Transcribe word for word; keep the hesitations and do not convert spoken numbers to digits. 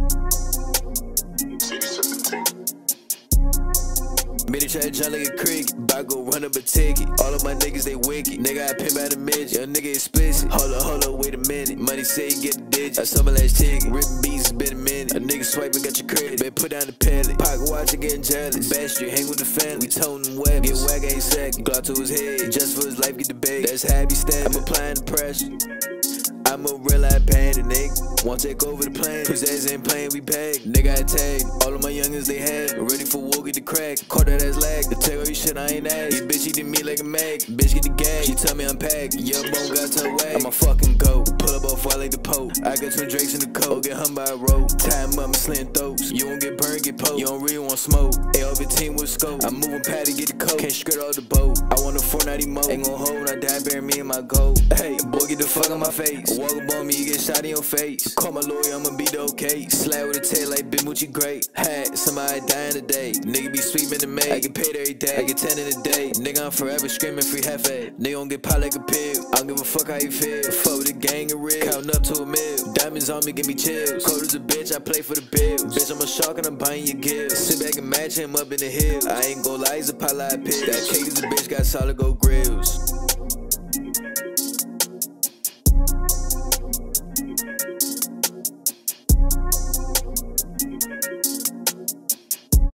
Many try to jump like a cricket, but I go run up a ticket. All of my niggas, they wicked. Nigga, I pimp out a midget. Young nigga explicit. Hold up, hold up, wait a minute. Money say you get the digit. I saw my last ticket. Rippin' beats, it's been a minute. A nigga swiping, got your credit. Better put down the pallet. Pocket watch, getting jealous. Bad street, hang with the family. We tone them weapons. Get whack, ain't second. Glock to his head. Just for his life, get the bait. That's how I be stabbing. I'm applying the pressure. I'm a real life panda, nigga. Won't take over the plane. Cause ass ain't playing, we paid. Nigga, I tag. All of my youngins, they had. Ready for war, get the crack. Caught that ass lag. To tell you shit, I ain't ass. You bitch eating me like a mag. Bitch, get the gag. She tell me I'm packed. Your bone got to wag. I'm a fucking goat. Pull up off while like the Pope. I got twin drakes in the coat. Get hung by a rope. Tie him up, I'm slaying throats. You won't get burned, get poked. You don't really want smoke. A L fifteen with scope. I'm moving patty, get the coat. Can't skirt all the boat. I want a four ninety mo. Ain't gon' hold when I die, bury me in my gold. Hey, boy, get the fuck on my face. Walk up on me, you get shot in your face. Call my lawyer, I'ma be the okay. Slap with a tail like Bimuchi great. Had somebody dying today. Nigga be sweeping the maid. I get paid every day. I get ten in a day. Nigga, I'm forever screaming free hefe. Nigga gon' get popped like a pig. I don't give a fuck how you feel. Fuck with a gang of real. Counting up to a mil. Diamonds on me, give me chills. Cold as a bitch, I play for the bills. Bitch, I'm a shark and I'm buying your gills. Sit back and match him up in the hill. I ain't gon' lie, he's a pot like a pig. That cake is a bitch, got solid gold grills.